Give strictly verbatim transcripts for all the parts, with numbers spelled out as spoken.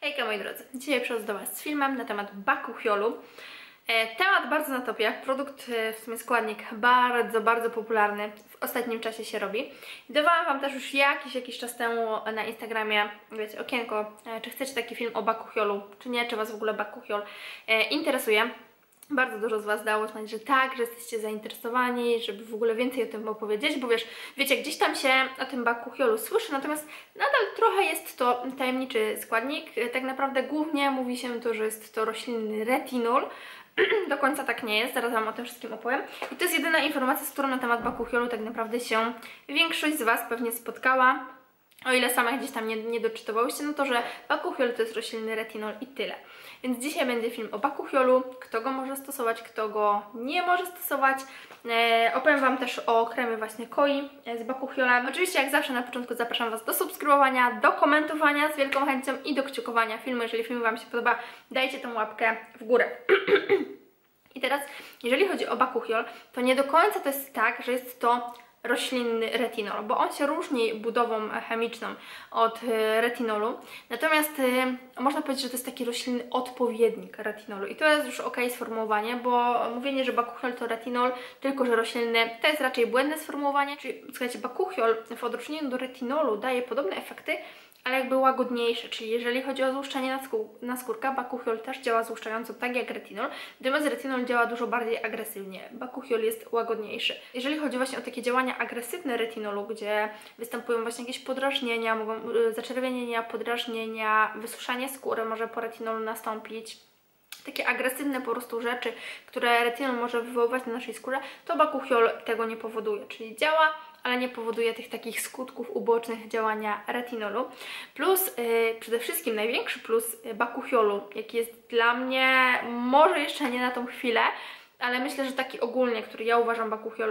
Hejka moi drodzy, dzisiaj przychodzę do Was z filmem na temat bakuchiolu. E, temat bardzo na topie, produkt, w sumie składnik bardzo, bardzo popularny w ostatnim czasie się robi. Dawałam Wam też już jakiś, jakiś czas temu na Instagramie, wiecie, okienko, e, czy chcecie taki film o bakuchiolu, czy nie, czy Was w ogóle bakuchiol e, interesuje. Bardzo dużo z Was dało znać, że tak, że jesteście zainteresowani, żeby w ogóle więcej o tym opowiedzieć, bo wiesz, wiecie, gdzieś tam się o tym bakuchiolu słyszy, natomiast nadal trochę jest to tajemniczy składnik. Tak naprawdę głównie mówi się to, że jest to roślinny retinol. Do końca tak nie jest, zaraz Wam o tym wszystkim opowiem. I to jest jedyna informacja, z którą na temat bakuchiolu tak naprawdę się większość z Was pewnie spotkała. O ile same gdzieś tam nie, nie doczytywałyście, no to, że bakuchiol to jest roślinny retinol i tyle. Więc dzisiaj będzie film o bakuchiolu, kto go może stosować, kto go nie może stosować. E, opowiem Wam też o kremie właśnie koi z bakuchiolem. Oczywiście jak zawsze na początku zapraszam Was do subskrybowania, do komentowania z wielką chęcią i do kciukowania filmu. Jeżeli film Wam się podoba, dajcie tą łapkę w górę. I teraz, jeżeli chodzi o bakuchiol, to nie do końca to jest tak, że jest to roślinny retinol, bo on się różni budową chemiczną od retinolu, natomiast y, można powiedzieć, że to jest taki roślinny odpowiednik retinolu i to jest już ok sformułowanie, bo mówienie, że bakuchiol to retinol, tylko że roślinny, to jest raczej błędne sformułowanie, czyli słuchajcie, bakuchiol w odróżnieniu do retinolu daje podobne efekty, ale jakby łagodniejsze, czyli jeżeli chodzi o złuszczenie na, skór na skórka, bakuchiol też działa złuszczająco tak jak retinol, natomiast retinol działa dużo bardziej agresywnie, bakuchiol jest łagodniejszy. Jeżeli chodzi właśnie o takie działania agresywne retinolu, gdzie występują właśnie jakieś podrażnienia, mogą yy, zaczerwienienia, podrażnienia, wysuszanie skóry może po retinolu nastąpić, takie agresywne po prostu rzeczy, które retinol może wywoływać na naszej skórze, to bakuchiol tego nie powoduje, czyli działa, ale nie powoduje tych takich skutków ubocznych działania retinolu. Plus, yy, przede wszystkim największy plus bakuchiolu, jaki jest dla mnie, może jeszcze nie na tą chwilę, ale myślę, że taki ogólnie, który ja uważam bakuchiol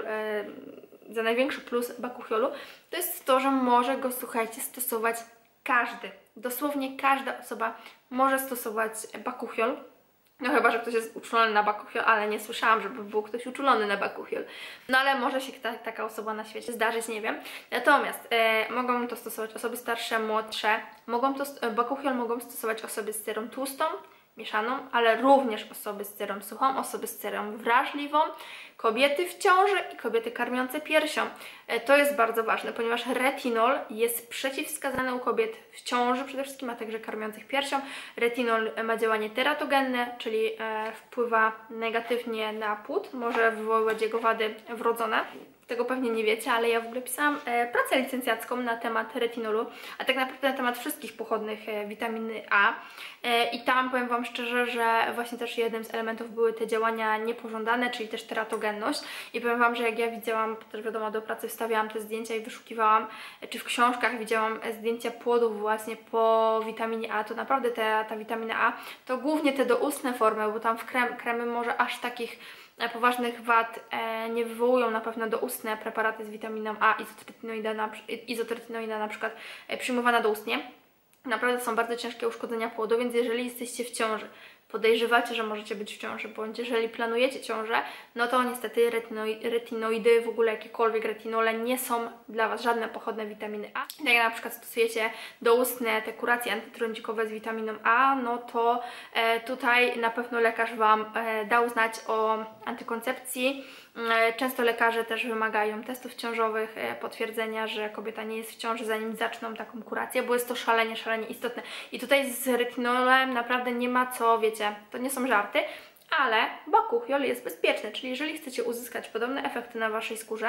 yy, za największy plus bakuchiolu, to jest to, że może go, słuchajcie, stosować każdy. Dosłownie każda osoba może stosować bakuchiol. No chyba, że ktoś jest uczulony na bakuchiol, ale nie słyszałam, żeby był ktoś uczulony na bakuchiol. No ale może się ta, taka osoba na świecie zdarzyć, nie wiem. Natomiast e, mogą to stosować osoby starsze, młodsze. Mogą to, bakuchiol mogą stosować osoby z cerą tłustą, mieszaną, ale również osoby z cerą suchą, osoby z cerą wrażliwą, kobiety w ciąży i kobiety karmiące piersią. To jest bardzo ważne, ponieważ retinol jest przeciwwskazany u kobiet w ciąży przede wszystkim, a także karmiących piersią. Retinol ma działanie teratogenne, czyli e, wpływa negatywnie na płód, może wywoływać jego wady wrodzone. Tego pewnie nie wiecie, ale ja w ogóle pisałam e, pracę licencjacką na temat retinolu, a tak naprawdę na temat wszystkich pochodnych e, witaminy A. E, I tam powiem Wam szczerze, że właśnie też jednym z elementów były te działania niepożądane, czyli też teratogenność. I powiem Wam, że jak ja widziałam, też wiadomo, do pracy wstawiałam te zdjęcia i wyszukiwałam, czy w książkach widziałam zdjęcia płodów właśnie po witaminie A, to naprawdę te, ta witamina A, to głównie te doustne formy, bo tam w krem, kremy może aż takich poważnych wad e, nie wywołują na pewno doustne preparaty z witaminą A, izotretinoida na, izotretinoida na przykład e, przyjmowana doustnie. Naprawdę są bardzo ciężkie uszkodzenia płodu, więc jeżeli jesteście w ciąży, podejrzewacie, że możecie być w ciąży, bądź jeżeli planujecie ciążę, no to niestety retinoidy, retinoidy, w ogóle jakiekolwiek retinole nie są dla Was żadne pochodne witaminy A. Tak jak na przykład stosujecie doustne te kuracje antytrądzikowe z witaminą A, no to e, tutaj na pewno lekarz Wam e, dał znać o antykoncepcji. E, często lekarze też wymagają testów ciążowych, e, potwierdzenia, że kobieta nie jest w ciąży, zanim zaczną taką kurację, bo jest to szalenie, szalenie istotne. I tutaj z retinolem naprawdę nie ma co, wiecie, to nie są żarty, ale bakuchiol jest bezpieczny, czyli jeżeli chcecie uzyskać podobne efekty na Waszej skórze,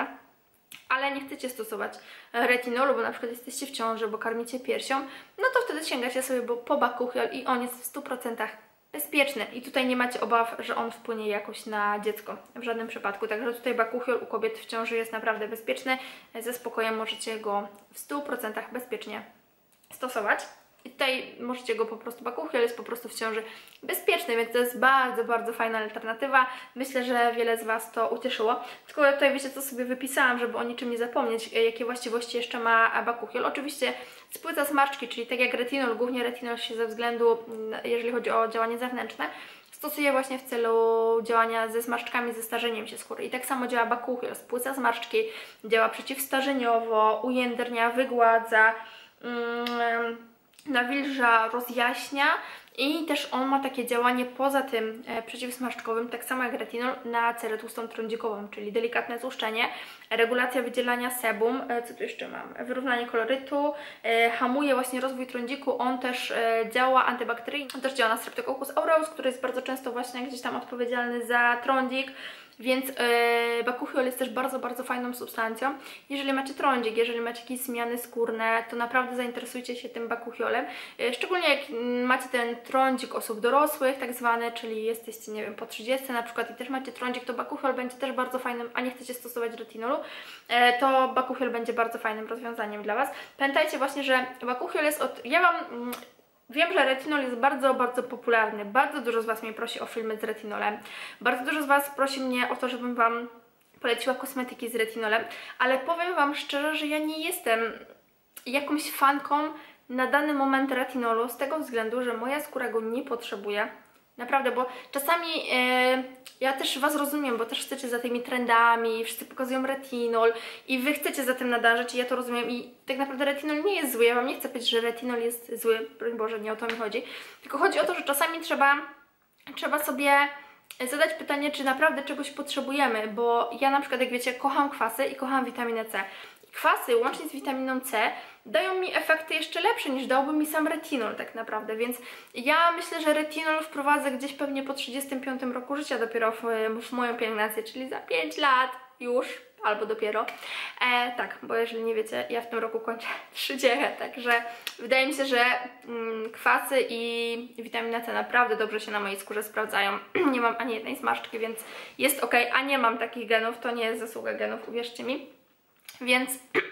ale nie chcecie stosować retinolu, bo na przykład jesteście w ciąży, bo karmicie piersią, no to wtedy sięgacie sobie po bakuchiol i on jest w stu procentach bezpieczny i tutaj nie macie obaw, że on wpłynie jakoś na dziecko, w żadnym przypadku, także tutaj bakuchiol u kobiet w ciąży jest naprawdę bezpieczny, ze spokojem możecie go w stu procentach bezpiecznie stosować. I tutaj możecie go po prostu, bakuchiol jest po prostu w ciąży bezpieczny, więc to jest bardzo, bardzo fajna alternatywa. Myślę, że wiele z Was to ucieszyło. Tylko ja tutaj wiecie co sobie wypisałam, żeby o niczym nie zapomnieć, jakie właściwości jeszcze ma bakuchiol. Oczywiście spłyca smarczki, czyli tak jak retinol, głównie retinol się ze względu, jeżeli chodzi o działanie zewnętrzne, stosuje właśnie w celu działania ze zmarszczkami, ze starzeniem się skóry. I tak samo działa bakuchiol, spłyca zmarszczki, działa przeciwstarzeniowo, ujędrnia, wygładza, mm, nawilża, rozjaśnia i też on ma takie działanie poza tym e, przeciwsmarszczkowym, tak samo jak retinol, na cerę tłustą trądzikową, czyli delikatne tłuszczenie, regulacja wydzielania sebum, e, co tu jeszcze mam, wyrównanie kolorytu, e, hamuje właśnie rozwój trądziku, on też e, działa antybakteryjnie, on też działa na Streptococcus aureus, który jest bardzo często właśnie gdzieś tam odpowiedzialny za trądzik. Więc yy, bakuchiol jest też bardzo, bardzo fajną substancją. Jeżeli macie trądzik, jeżeli macie jakieś zmiany skórne, to naprawdę zainteresujcie się tym bakuchiolem. Yy, szczególnie jak macie ten trądzik osób dorosłych, tak zwany, czyli jesteście, nie wiem, po trzydziestce na przykład i też macie trądzik, to bakuchiol będzie też bardzo fajnym, a nie chcecie stosować retinolu, yy, to bakuchiol będzie bardzo fajnym rozwiązaniem dla Was. Pamiętajcie właśnie, że bakuchiol jest od... Ja Wam... Mm, Wiem, że retinol jest bardzo, bardzo popularny. Bardzo dużo z Was mnie prosi o filmy z retinolem. Bardzo dużo z Was prosi mnie o to, żebym Wam poleciła kosmetyki z retinolem. Ale powiem Wam szczerze, że ja nie jestem jakąś fanką na dany moment retinolu z tego względu, że moja skóra go nie potrzebuje. Naprawdę, bo czasami yy, ja też Was rozumiem, bo też chcecie za tymi trendami, wszyscy pokazują retinol i Wy chcecie za tym nadążać i ja to rozumiem i tak naprawdę retinol nie jest zły, ja Wam nie chcę powiedzieć, że retinol jest zły, broń Boże, nie o to mi chodzi, tylko chodzi o to, że czasami trzeba, trzeba sobie zadać pytanie, czy naprawdę czegoś potrzebujemy, bo ja na przykład, jak wiecie, kocham kwasy i kocham witaminę C. Kwasy łącznie z witaminą C dają mi efekty jeszcze lepsze niż dałby mi sam retinol tak naprawdę, więc ja myślę, że retinol wprowadzę gdzieś pewnie po trzydziestym piątym roku życia dopiero w, w moją pielęgnację, czyli za pięć lat już, albo dopiero. E, tak, bo jeżeli nie wiecie, ja w tym roku kończę trzydziestkę, także wydaje mi się, że mm, kwasy i witamina C naprawdę dobrze się na mojej skórze sprawdzają. Nie mam ani jednej zmarszczki, więc jest ok, a nie mam takich genów, to nie jest zasługa genów, uwierzcie mi. Więc,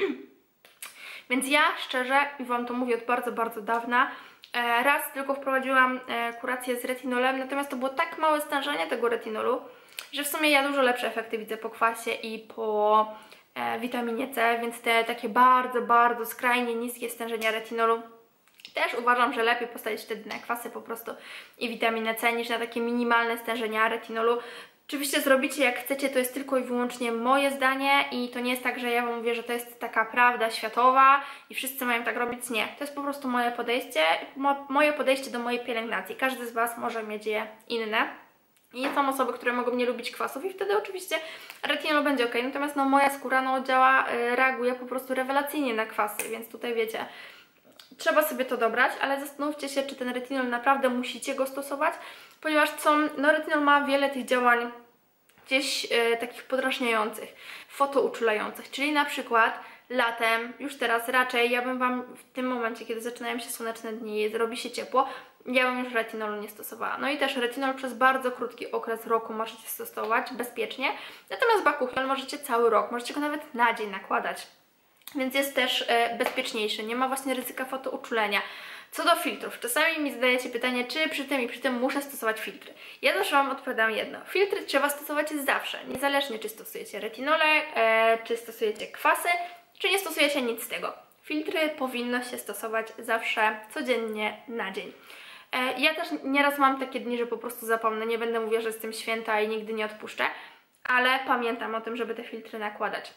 więc ja szczerze, i Wam to mówię od bardzo, bardzo dawna, e, raz tylko wprowadziłam e, kurację z retinolem, natomiast to było tak małe stężenie tego retinolu, że w sumie ja dużo lepsze efekty widzę po kwasie i po e, witaminie C, więc te takie bardzo, bardzo skrajnie niskie stężenia retinolu też uważam, że lepiej postawić wtedy na kwasy po prostu i witaminę C niż na takie minimalne stężenia retinolu. Oczywiście zrobicie jak chcecie, to jest tylko i wyłącznie moje zdanie i to nie jest tak, że ja Wam mówię, że to jest taka prawda światowa i wszyscy mają tak robić. Nie, to jest po prostu moje podejście, mo moje podejście do mojej pielęgnacji. Każdy z Was może mieć je inne. I są osoby, które mogą nie lubić kwasów i wtedy oczywiście retinol będzie ok, natomiast no moja skóra no działa, yy, reaguje po prostu rewelacyjnie na kwasy, więc tutaj wiecie, trzeba sobie to dobrać, ale zastanówcie się, czy ten retinol naprawdę musicie go stosować, ponieważ co, no retinol ma wiele tych działań gdzieś e, takich podrażniających, fotouczulających, czyli na przykład latem, już teraz raczej, ja bym Wam w tym momencie, kiedy zaczynają się słoneczne dni i robi się ciepło, ja bym już retinolu nie stosowała. No i też retinol przez bardzo krótki okres roku możecie stosować bezpiecznie, natomiast bakuchiol możecie cały rok, możecie go nawet na dzień nakładać. Więc jest też e, bezpieczniejszy, nie ma właśnie ryzyka fotouczulenia. Co do filtrów, czasami mi zadajecie pytanie, czy przy tym i przy tym muszę stosować filtry. Ja zawsze Wam odpowiadam jedno. Filtry trzeba stosować zawsze, niezależnie czy stosujecie retinole, e, czy stosujecie kwasy, czy nie stosujecie nic z tego. Filtry powinno się stosować zawsze, codziennie, na dzień. E, ja też nieraz mam takie dni, że po prostu zapomnę, nie będę mówiła, że jestem święta i nigdy nie odpuszczę, ale pamiętam o tym, żeby te filtry nakładać.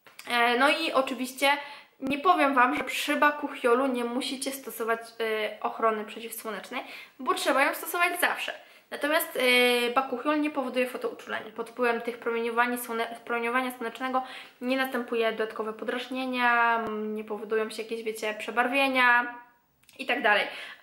E, no i oczywiście nie powiem Wam, że przy bakuchiolu nie musicie stosować y, ochrony przeciwsłonecznej, bo trzeba ją stosować zawsze. Natomiast y, bakuchiol nie powoduje fotouczulenia. Pod wpływem tych promieniowania, słone, promieniowania słonecznego nie następuje dodatkowe podrażnienia, nie powodują się jakieś, wiecie, przebarwienia i tak dalej.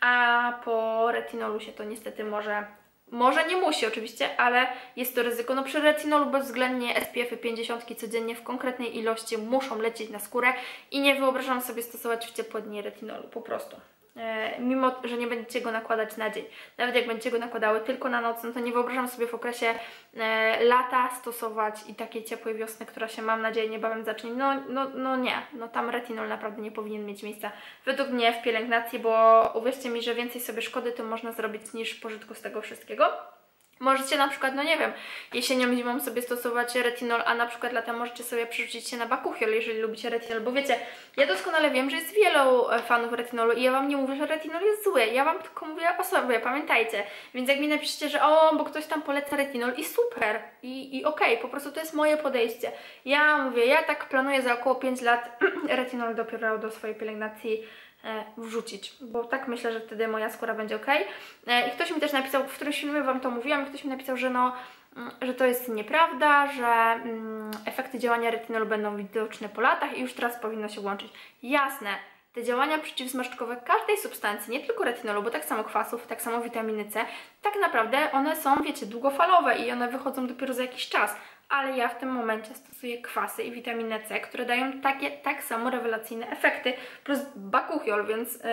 A po retinolu się to niestety może... Może nie musi oczywiście, ale jest to ryzyko. No przy retinolu bezwzględnie S P F y pięćdziesiąt codziennie w konkretnej ilości muszą lecieć na skórę i nie wyobrażam sobie stosować w ciepłe dni retinolu, po prostu. E, mimo, że nie będziecie go nakładać na dzień. Nawet jak będziecie go nakładały tylko na noc, no to nie wyobrażam sobie w okresie e, lata stosować i takiej ciepłej wiosny, która się mam nadzieję niebawem zacznie. No, no, no nie, no tam retinol naprawdę nie powinien mieć miejsca według mnie w pielęgnacji, bo uwierzcie mi, że więcej sobie szkody tym można zrobić niż pożytku z tego wszystkiego. Możecie na przykład, no nie wiem, jesienią, zimą sobie stosować retinol, a na przykład latem możecie sobie przerzucić się na bakuchiol, jeżeli lubicie retinol, bo wiecie, ja doskonale wiem, że jest wielu fanów retinolu i ja Wam nie mówię, że retinol jest zły, ja Wam tylko mówię o sobie, pamiętajcie, więc jak mi napiszecie, że o, bo ktoś tam poleca retinol i super, i, i okej, okay, po prostu to jest moje podejście. Ja mówię, ja tak planuję za około pięć lat retinol dopiero do swojej pielęgnacji wrzucić, bo tak myślę, że wtedy moja skóra będzie ok. I ktoś mi też napisał, w którymś filmie Wam to mówiłam, ktoś mi napisał, że no, że to jest nieprawda, że mm, efekty działania retinolu będą widoczne po latach i już teraz powinno się łączyć. Jasne, te działania przeciwzmarszczkowe każdej substancji, nie tylko retinolu, bo tak samo kwasów, tak samo witaminy C, tak naprawdę one są, wiecie, długofalowe i one wychodzą dopiero za jakiś czas. Ale ja w tym momencie stosuję kwasy i witaminę C, które dają takie, tak samo rewelacyjne efekty, plus bakuchiol, więc yy,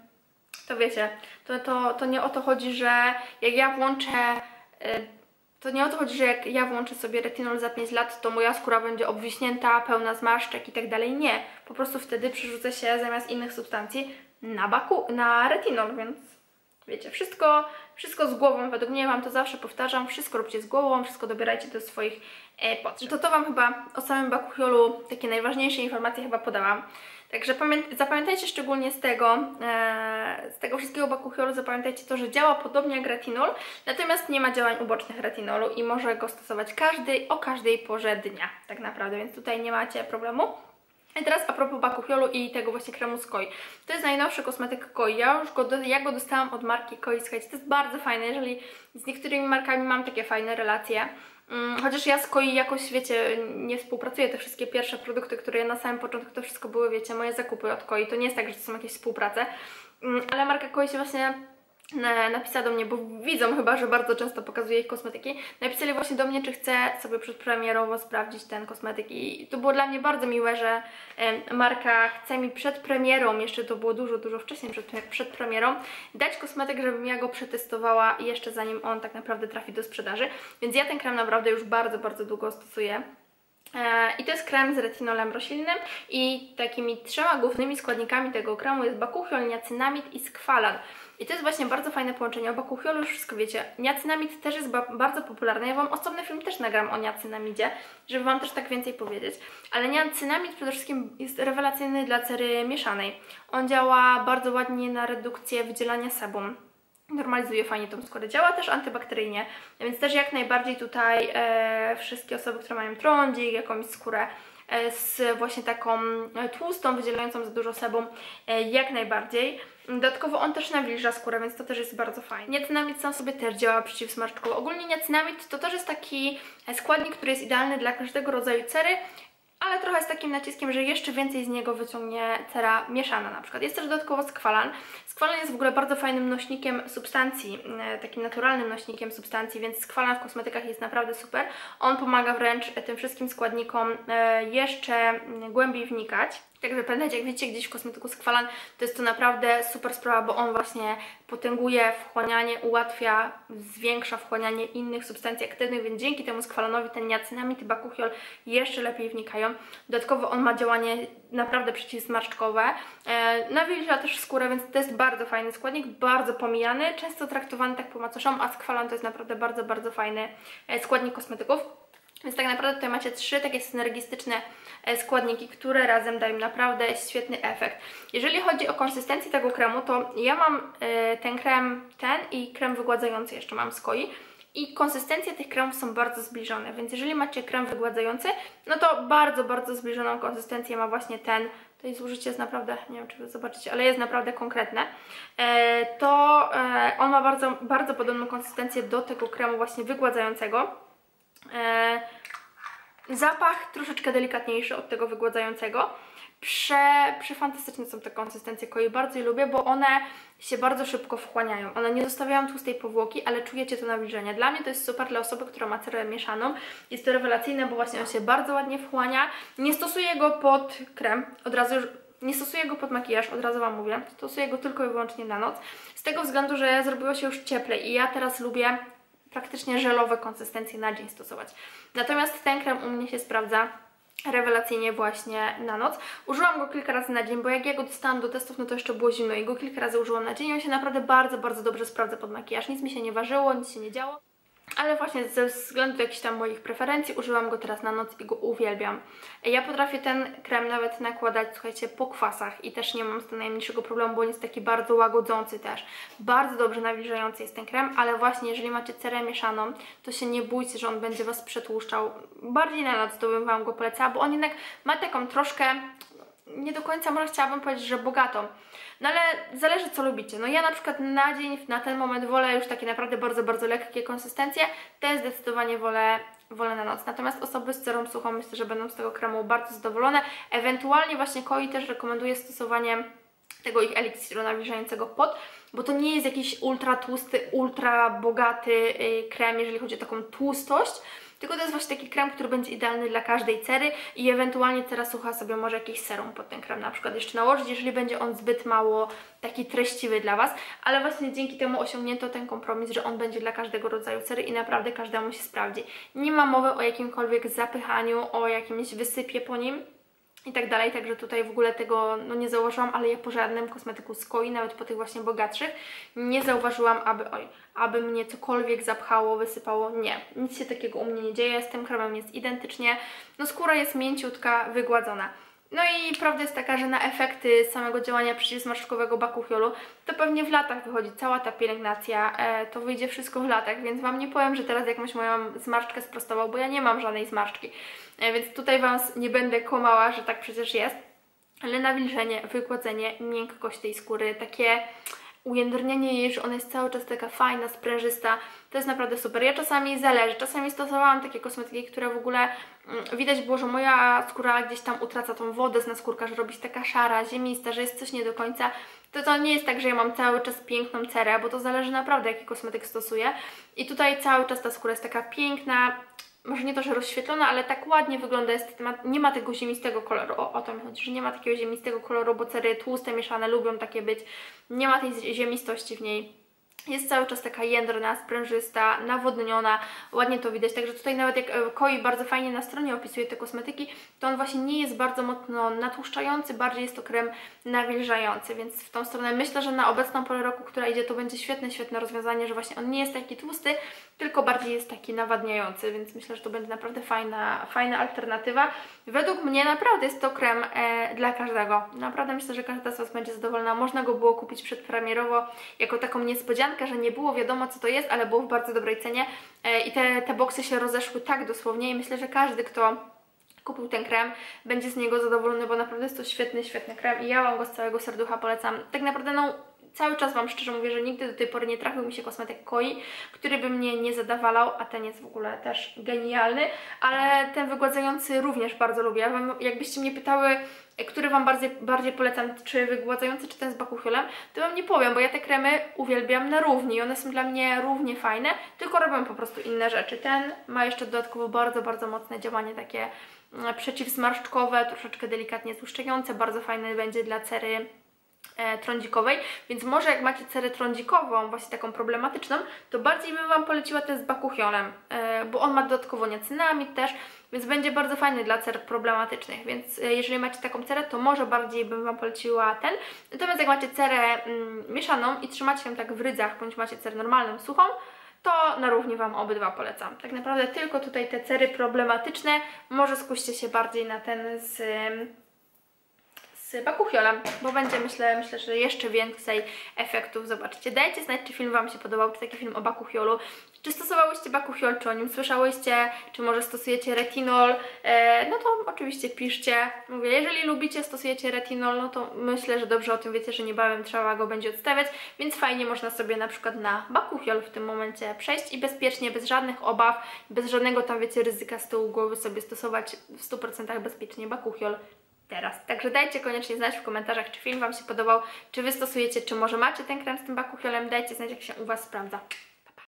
to wiecie, to, to, to nie o to chodzi, że jak ja włączę, yy, to nie o to chodzi, że jak ja włączę sobie retinol za pięć lat, to moja skóra będzie obwiśnięta, pełna zmarszczek i tak dalej. Nie, po prostu wtedy przerzucę się zamiast innych substancji na, baku, na retinol, więc wiecie, wszystko, wszystko z głową, według mnie Wam to zawsze powtarzam, wszystko róbcie z głową, wszystko dobierajcie do swoich e, potrzeb. To to Wam chyba o samym bakuchiolu takie najważniejsze informacje chyba podałam. Także zapamiętajcie szczególnie z tego, e, z tego wszystkiego bakuchiolu, zapamiętajcie to, że działa podobnie jak retinol, natomiast nie ma działań ubocznych retinolu i może go stosować każdy o każdej porze dnia, tak naprawdę, więc tutaj nie macie problemu. I teraz a propos bakuchiolu i tego właśnie kremu z Koi. To jest najnowszy kosmetyk Koi. Ja już go, do, ja go dostałam od marki Koi. Słuchajcie, to jest bardzo fajne. Jeżeli z niektórymi markami mam takie fajne relacje, um, chociaż ja z Koi jakoś, wiecie, nie współpracuję. Te wszystkie pierwsze produkty, które ja na samym początku, to wszystko były, wiecie, moje zakupy od Koi. To nie jest tak, że to są jakieś współprace, um, ale marka Koi się właśnie napisała do mnie, bo widzą chyba, że bardzo często pokazuję ich kosmetyki. Napisali właśnie do mnie, czy chcę sobie przedpremierowo sprawdzić ten kosmetyk i to było dla mnie bardzo miłe, że e, marka chce mi przed premierą, jeszcze to było dużo, dużo wcześniej przed, przed premierą, dać kosmetyk, żebym ja go przetestowała jeszcze zanim on tak naprawdę trafi do sprzedaży. Więc ja ten krem naprawdę już bardzo, bardzo długo stosuję. I to jest krem z retinolem roślinnym i takimi trzema głównymi składnikami tego kremu jest bakuchiol, niacynamid i skwalan. I to jest właśnie bardzo fajne połączenie. O bakuchiolu już wszystko wiecie. Niacynamid też jest ba bardzo popularny. Ja Wam osobny film też nagram o niacynamidzie, żeby Wam też tak więcej powiedzieć. Ale niacynamid przede wszystkim jest rewelacyjny dla cery mieszanej. On działa bardzo ładnie na redukcję wydzielania sebum. Normalizuje fajnie tą skórę. Działa też antybakteryjnie, więc też jak najbardziej tutaj e, wszystkie osoby, które mają trądzik, jakąś skórę e, z właśnie taką tłustą, wydzielającą za dużo sebum, e, jak najbardziej. Dodatkowo on też nawilża skórę, więc to też jest bardzo fajne. Niacynamid sam sobie też działa przeciwsmarszczkowo. Ogólnie niacynamid to też jest taki składnik, który jest idealny dla każdego rodzaju cery, ale trochę z takim naciskiem, że jeszcze więcej z niego wyciągnie cera mieszana na przykład. Jest też dodatkowo skwalan. Skwalan jest w ogóle bardzo fajnym nośnikiem substancji, takim naturalnym nośnikiem substancji, więc skwalan w kosmetykach jest naprawdę super. On pomaga wręcz tym wszystkim składnikom jeszcze głębiej wnikać. Także pamiętajcie, jak widzicie gdzieś w kosmetyku skwalan, to jest to naprawdę super sprawa, bo on właśnie potęguje wchłanianie, ułatwia, zwiększa wchłanianie innych substancji aktywnych, więc dzięki temu skwalanowi ten niacynamid i bakuchiol jeszcze lepiej wnikają. Dodatkowo on ma działanie naprawdę przeciwzmarszczkowe, e, nawilża też skórę, więc to jest bardzo fajny składnik, bardzo pomijany, często traktowany tak po macoszom, a skwalan to jest naprawdę bardzo, bardzo fajny składnik kosmetyków. Więc tak naprawdę tutaj macie trzy takie synergistyczne składniki, które razem dają naprawdę świetny efekt. Jeżeli chodzi o konsystencję tego kremu, to ja mam ten krem, ten i krem wygładzający jeszcze mam z Koi. I konsystencje tych kremów są bardzo zbliżone, więc jeżeli macie krem wygładzający, no to bardzo, bardzo zbliżoną konsystencję ma właśnie ten. To jest użycie jest naprawdę, nie wiem czy wy zobaczycie, ale jest naprawdę konkretne. E, to e, on ma bardzo, bardzo podobną konsystencję do tego kremu właśnie wygładzającego. E, zapach troszeczkę delikatniejszy od tego wygładzającego. Prze, przefantastyczne są te konsystencje Koi, bardzo je lubię, bo one się bardzo szybko wchłaniają. One nie zostawiają tłustej powłoki, ale czujecie to nawilżenie. Dla mnie to jest super dla osoby, która ma cerę mieszaną. Jest to rewelacyjne, bo właśnie on się bardzo ładnie wchłania. Nie stosuję go pod krem, od razu już nie stosuję go pod makijaż, od razu Wam mówię. Stosuję go tylko i wyłącznie na noc. Z tego względu, że zrobiło się już cieplej i ja teraz lubię praktycznie żelowe konsystencje na dzień stosować. Natomiast ten krem u mnie się sprawdza rewelacyjnie właśnie na noc. Użyłam go kilka razy na dzień, bo jak ja go dostałam do testów, no to jeszcze było zimno i go kilka razy użyłam na dzień i on się naprawdę bardzo, bardzo dobrze sprawdza pod makijaż. Nic mi się nie ważyło, nic się nie działo. Ale właśnie ze względu do jakichś tam moich preferencji użyłam go teraz na noc i go uwielbiam. Ja potrafię ten krem nawet nakładać, słuchajcie, po kwasach i też nie mam z tym najmniejszego problemu, bo on jest taki bardzo łagodzący też. Bardzo dobrze nawilżający jest ten krem, ale właśnie jeżeli macie cerę mieszaną, to się nie bójcie, że on będzie Was przetłuszczał. Bardziej na noc to bym Wam go polecała, bo on jednak ma taką troszkę nie do końca może chciałabym powiedzieć, że bogatą. No ale zależy co lubicie. No ja na przykład na dzień, na ten moment wolę już takie naprawdę bardzo, bardzo lekkie konsystencje. Te zdecydowanie wolę, wolę na noc. Natomiast osoby z cerą suchą myślę, że będą z tego kremu bardzo zadowolone. Ewentualnie właśnie Koi też rekomenduję stosowanie tego ich eliksiru nawilżającego pot, bo to nie jest jakiś ultra tłusty, ultra bogaty krem, jeżeli chodzi o taką tłustość, tylko to jest właśnie taki krem, który będzie idealny dla każdej cery i ewentualnie cera sucha sobie może jakiś serum pod ten krem na przykład jeszcze nałożyć, jeżeli będzie on zbyt mało taki treściwy dla Was, ale właśnie dzięki temu osiągnięto ten kompromis, że on będzie dla każdego rodzaju cery i naprawdę każdemu się sprawdzi. Nie ma mowy o jakimkolwiek zapychaniu, o jakimś wysypie po nim i tak dalej, także tutaj w ogóle tego no, nie zauważyłam, ale ja po żadnym kosmetyku z Koi, nawet po tych właśnie bogatszych, nie zauważyłam, aby, oj, aby mnie cokolwiek zapchało, wysypało, nie. Nic się takiego u mnie nie dzieje, z tym kremem jest identycznie, no skóra jest mięciutka, wygładzona. No i prawda jest taka, że na efekty samego działania przeciwzmarszczkowego Bakuchiolu to pewnie w latach wychodzi cała ta pielęgnacja, e, to wyjdzie wszystko w latach, więc Wam nie powiem, że teraz jakąś moją zmarszczkę sprostował, bo ja nie mam żadnej zmarszczki, e, więc tutaj Wam nie będę kłamała, że tak przecież jest, ale nawilżenie, wygładzenie, miękkość tej skóry, takie ujędrnienie jej, że ona jest cały czas taka fajna, sprężysta, to jest naprawdę super. Ja czasami zależy, czasami stosowałam takie kosmetyki, które w ogóle mm, widać było, że moja skóra gdzieś tam utraca tą wodę z naskórka, że robi się taka szara, ziemista, że jest coś nie do końca. To to nie jest tak, że ja mam cały czas piękną cerę, bo to zależy naprawdę, jaki kosmetyk stosuję. I tutaj cały czas ta skóra jest taka piękna, może nie to, że rozświetlona, ale tak ładnie wygląda, jest, nie ma tego ziemistego koloru, o, o to mi chodzi, że nie ma takiego ziemistego koloru, bo cery tłuste, mieszane lubią takie być, nie ma tej ziemistości w niej. Jest cały czas taka jędrna, sprężysta, nawodniona, ładnie to widać, także tutaj nawet jak Koi bardzo fajnie na stronie opisuje te kosmetyki, to on właśnie nie jest bardzo mocno natłuszczający, bardziej jest to krem nawilżający, więc w tą stronę myślę, że na obecną porę roku, która idzie, to będzie świetne, świetne rozwiązanie, że właśnie on nie jest taki tłusty, tylko bardziej jest taki nawadniający, więc myślę, że to będzie naprawdę fajna, fajna alternatywa. Według mnie naprawdę jest to krem e, dla każdego. Naprawdę myślę, że każda z Was będzie zadowolona. Można go było kupić przedpremierowo jako taką niespodziankę, że nie było wiadomo co to jest, ale było w bardzo dobrej cenie e, i te, te boksy się rozeszły tak dosłownie i myślę, że każdy, kto kupił ten krem, będzie z niego zadowolony, bo naprawdę jest to świetny, świetny krem i ja Wam go z całego serducha polecam. Tak naprawdę no cały czas Wam szczerze mówię, że nigdy do tej pory nie trafił mi się kosmetyk Koi, który by mnie nie zadawalał, a ten jest w ogóle też genialny, ale ten wygładzający również bardzo lubię. Ja wam, jakbyście mnie pytały, który Wam bardziej, bardziej polecam, czy wygładzający, czy ten z Bakuchiolem, to Wam nie powiem, bo ja te kremy uwielbiam na równi i one są dla mnie równie fajne, tylko robią po prostu inne rzeczy. Ten ma jeszcze dodatkowo bardzo, bardzo mocne działanie takie przeciwzmarszczkowe, troszeczkę delikatnie tłuszczające, bardzo fajny będzie dla cery e, trądzikowej, więc może jak macie cerę trądzikową, właśnie taką problematyczną, to bardziej bym Wam poleciła ten z Bakuchiolem, e, bo on ma dodatkowo niacinamid też, więc będzie bardzo fajny dla cer problematycznych, więc e, jeżeli macie taką cerę, to może bardziej bym Wam poleciła ten. Natomiast jak macie cerę mm, mieszaną i trzymacie ją tak w rydzach, bądź macie cerę normalną, suchą, to na równi Wam obydwa polecam. Tak naprawdę tylko tutaj te cery problematyczne, może skuście się bardziej na ten z, z Bakuchiolem, bo będzie myślę, myślę, że jeszcze więcej efektów zobaczycie. Dajcie znać, czy film Wam się podobał, czy taki film o Bakuchiolu, czy stosowałyście Bakuchiol, czy o nim słyszałyście, czy może stosujecie retinol, e, no to oczywiście piszcie. Mówię, jeżeli lubicie, stosujecie retinol, no to myślę, że dobrze o tym wiecie, że niebawem trzeba go będzie odstawiać, więc fajnie można sobie na przykład na Bakuchiol w tym momencie przejść i bezpiecznie, bez żadnych obaw, bez żadnego tam wiecie ryzyka z tyłu głowy sobie stosować w stu procentach bezpiecznie Bakuchiol teraz. Także dajcie koniecznie znać w komentarzach, czy film Wam się podobał, czy Wy stosujecie, czy może macie ten krem z tym Bakuchiolem, dajcie znać, jak się u Was sprawdza.